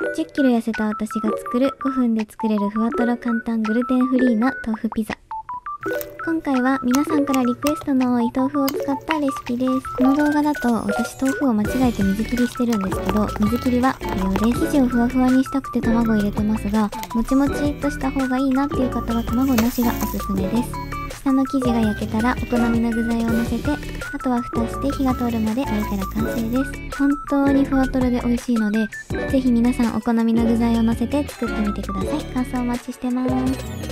10キロ痩せた私が作る5分で作れるふわとろ簡単グルテンフリーな豆腐ピザ。今回は皆さんからリクエストの多い豆腐を使ったレシピです。この動画だと私豆腐を間違えて水切りしてるんですけど、水切りは不要です。生地をふわふわにしたくて卵を入れてますが、もちもちっとした方がいいなっていう方は卵なしがおすすめです。下の生地が焼けたらお好みの具材を乗せて、あとは蓋して火が通るまで焼いたら完成です。本当にふわとろで美味しいので、ぜひ皆さんお好みの具材を乗せて作ってみてください。感想お待ちしてます。